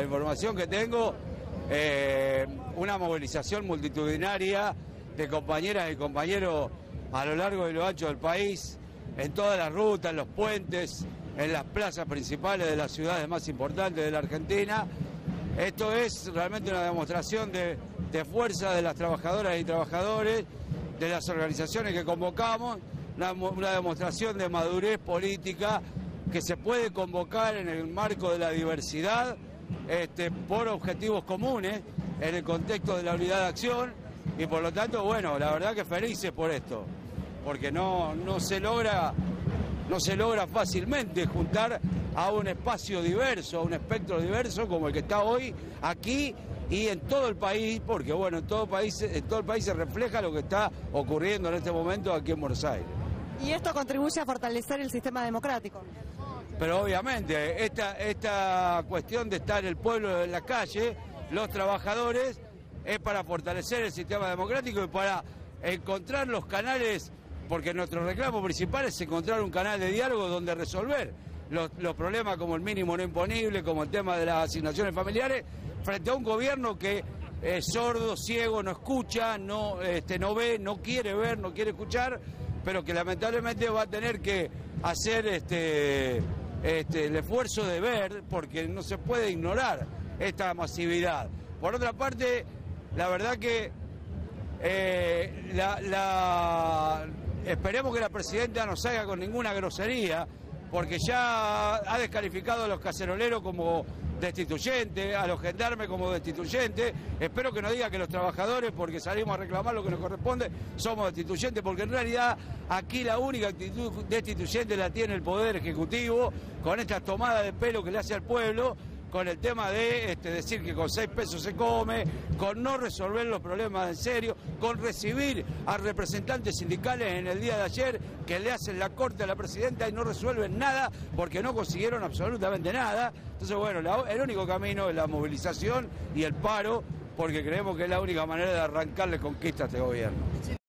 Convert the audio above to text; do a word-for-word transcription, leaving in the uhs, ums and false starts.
La información que tengo, eh, una movilización multitudinaria de compañeras y compañeros a lo largo y lo ancho del país, en todas las rutas, en los puentes, en las plazas principales de las ciudades más importantes de la Argentina. Esto es realmente una demostración de, de fuerza de las trabajadoras y trabajadores, de las organizaciones que convocamos, una, una demostración de madurez política que se puede convocar en el marco de la diversidad, este, por objetivos comunes, en el contexto de la unidad de acción, y por lo tanto, bueno, la verdad que felices por esto, porque no, no se logra, no se logra fácilmente juntar a un espacio diverso, a un espectro diverso como el que está hoy aquí y en todo el país, porque bueno, en todo, país, en todo el país se refleja lo que está ocurriendo en este momento aquí en Buenos Aires. Y esto contribuye a fortalecer el sistema democrático. Pero obviamente, esta, esta cuestión de estar el pueblo en la calle, los trabajadores, es para fortalecer el sistema democrático y para encontrar los canales, porque nuestro reclamo principal es encontrar un canal de diálogo donde resolver los, los problemas como el mínimo no imponible, como el tema de las asignaciones familiares, frente a un gobierno que es sordo, ciego, no escucha, no, este, no ve, no quiere ver, no quiere escuchar, pero que lamentablemente va a tener que hacer este, este, el esfuerzo de ver, porque no se puede ignorar esta masividad. Por otra parte, la verdad que eh, la, la, esperemos que la presidenta no salga con ninguna grosería, porque ya ha descalificado a los caceroleros como destituyentes, a los gendarmes como destituyentes. Espero que no diga que los trabajadores, porque salimos a reclamar lo que nos corresponde, somos destituyentes, porque en realidad aquí la única actitud destituyente la tiene el Poder Ejecutivo, con estas tomadas de pelo que le hace al pueblo, con el tema de este, decir que con seis pesos se come, con no resolver los problemas en serio, con recibir a representantes sindicales en el día de ayer que le hacen la corte a la presidenta y no resuelven nada porque no consiguieron absolutamente nada. Entonces, bueno, la, el único camino es la movilización y el paro, porque creemos que es la única manera de arrancarle conquista a este gobierno.